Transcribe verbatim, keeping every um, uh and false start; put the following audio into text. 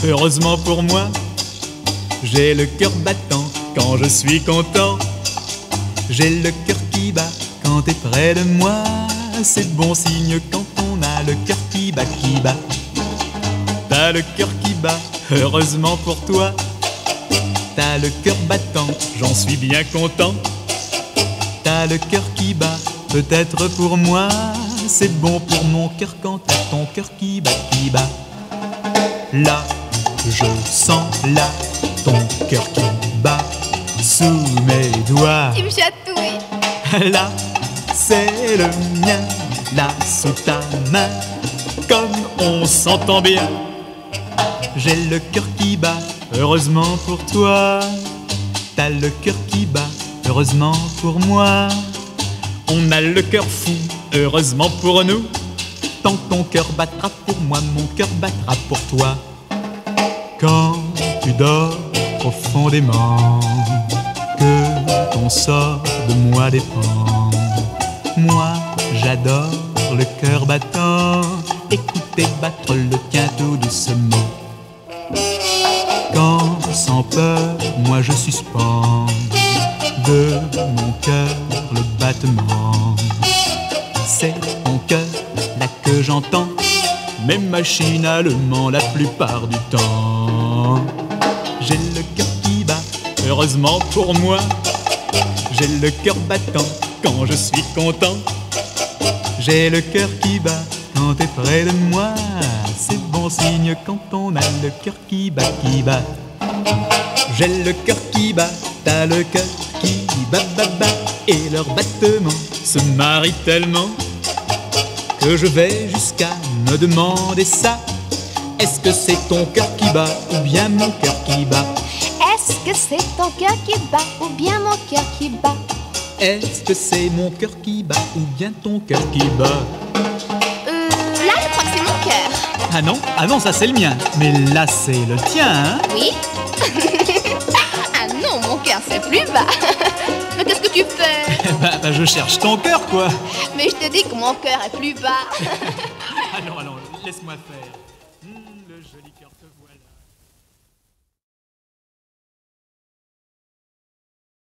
heureusement pour moi. J'ai le cœur battant quand je suis content. J'ai le cœur qui bat quand t'es près de moi. C'est bon signe quand on a le cœur qui bat, qui bat. T'as le cœur qui bat, heureusement pour toi. T'as le cœur battant, j'en suis bien content. T'as le cœur qui bat, peut-être pour moi. C'est bon pour mon cœur quand t'as ton cœur qui bat, qui bat. Là, je sens là ton cœur qui bat sous mes doigts. Tu me chatouilles. Là, c'est le mien, là sous ta main. Comme on s'entend bien. J'ai le cœur qui bat, heureusement pour toi. T'as le cœur qui bat, heureusement pour moi. On a le cœur fou, heureusement pour nous. Tant que ton cœur battra pour moi, mon cœur battra pour toi. Quand tu dors profondément, que ton sort de moi dépend. Moi, j'adore le cœur battant, écouter battre le tien tout doucement. Quand, sans peur, moi je suspends de mon cœur le battement. C'est ton cœur là que j'entends, mais machinalement la plupart du temps. J'ai le cœur qui bat, heureusement pour moi. J'ai le cœur battant quand je suis content. J'ai le cœur qui bat quand t'es près de moi. C'est bon signe quand on a le cœur qui bat, qui bat. J'ai le cœur qui bat, t'as le cœur qui bat, bat, bat. Et leur battement se marie tellement que je vais jusqu'à me demander ça. Est-ce que c'est ton cœur qui bat ou bien mon cœur qui bat? Est-ce que c'est ton cœur qui bat ou bien mon cœur qui bat? Est-ce que c'est mon cœur qui bat ou bien ton cœur qui bat? Euh, là, je crois que c'est mon cœur. Ah non, ah non, ça c'est le mien. Mais là c'est le tien, hein? Oui. Ah non, mon cœur c'est plus bas. Mais qu'est-ce que tu fais? bah, bah je cherche ton cœur, quoi. Mais je te dis que mon cœur est plus bas. Ah non, alors, laisse-moi faire.